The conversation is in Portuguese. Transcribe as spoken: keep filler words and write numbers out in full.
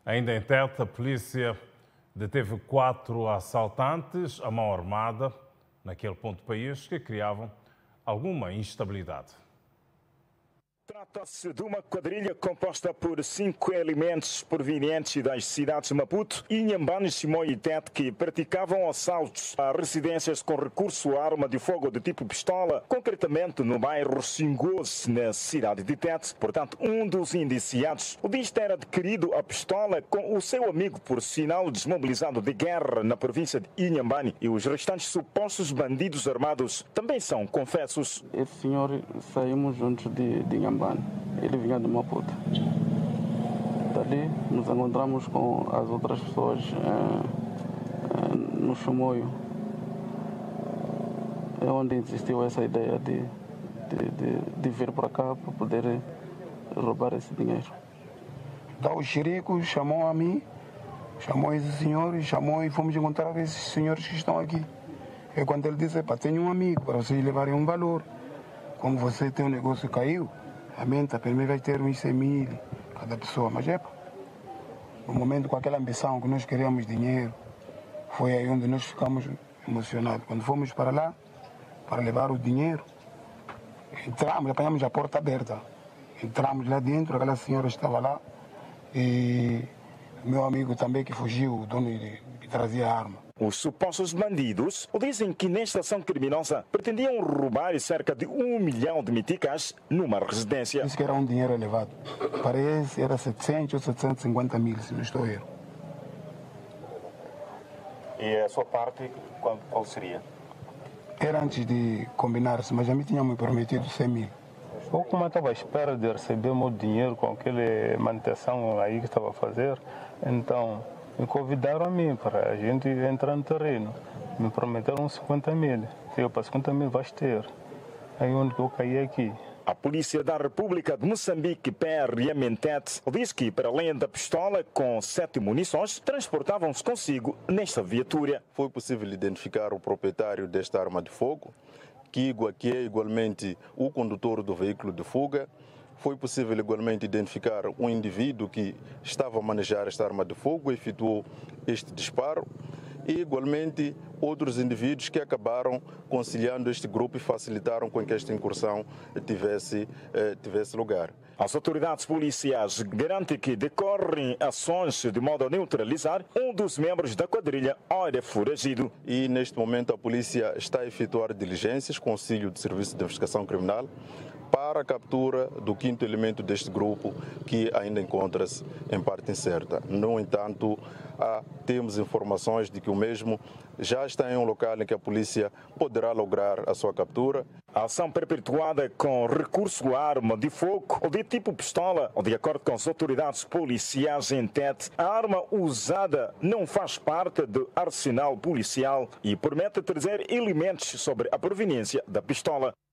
Ainda em Tete, a polícia deteve quatro assaltantes à mão armada naquele ponto do país que criavam alguma instabilidade. Trata-se de uma quadrilha composta por cinco elementos provenientes das cidades de Maputo, Inhambane, Chimoio e Tete, que praticavam assaltos a residências com recurso à arma de fogo de tipo pistola, concretamente no bairro Xingoso, na cidade de Tete. Portanto, um dos indiciados, o diz ter adquirido a pistola com o seu amigo por sinal desmobilizado de guerra na província de Inhambane, e os restantes supostos bandidos armados também são confessos. Esse senhor saímos juntos de, de Inhambane. Ele vinha de Maputo. Dali nos encontramos com as outras pessoas eh, eh, no Chimoio. É onde existiu essa ideia de, de, de, de vir para cá para poder roubar esse dinheiro. Então o xerico chamou a mim, chamou esses senhores, chamou e fomos encontrar esses senhores que estão aqui. E quando ele disse, pá, tenho um amigo para vocês levarem um valor. Como você tem um negócio que caiu, a menta primeiro vai ter uns cem mil cada pessoa, mas é pá, no momento com aquela ambição que nós queríamos dinheiro, foi aí onde nós ficamos emocionados. Quando fomos para lá, para levar o dinheiro, entramos, apanhamos a porta aberta, entramos lá dentro, aquela senhora estava lá e meu amigo também que fugiu, o dono de, que trazia a arma. Os supostos bandidos dizem que nesta ação criminosa pretendiam roubar cerca de um milhão de meticais numa residência. Isso que era um dinheiro elevado. Parece era setecentos ou setecentos e cinquenta mil, se não estou erro. E a sua parte, qual, qual seria? Era antes de combinar-se, mas a mim tinha me prometido cem mil. Eu como estava à espera de receber meu dinheiro com aquela manutenção aí que estava a fazer, então me convidaram a mim para a gente entrar no terreno. Me prometeram cinquenta mil. Eu para cinquenta mil vais ter. Aí onde eu caí aqui. A Polícia da República de Moçambique, P R M em Tete, diz que, para além da pistola com sete munições, transportavam-se consigo nesta viatura. Foi possível identificar o proprietário desta arma de fogo, que é igualmente o condutor do veículo de fuga. Foi possível igualmente identificar um indivíduo que estava a manejar esta arma de fogo e efetuou este disparo. E igualmente outros indivíduos que acabaram conciliando este grupo e facilitaram com que esta incursão tivesse, eh, tivesse lugar. As autoridades policiais garantem que decorrem ações de modo a neutralizar um dos membros da quadrilha ora foragido. E neste momento a polícia está a efetuar diligências com auxílio do Serviço de Investigação Criminal para a captura do quinto elemento deste grupo, que ainda encontra-se em parte incerta. No entanto, há, temos informações de que o mesmo já está em um local em que a polícia poderá lograr a sua captura. A ação perpetuada com recurso à arma de fogo ou de tipo pistola, de acordo com as autoridades policiais em Tete, a arma usada não faz parte do arsenal policial e promete trazer elementos sobre a proveniência da pistola.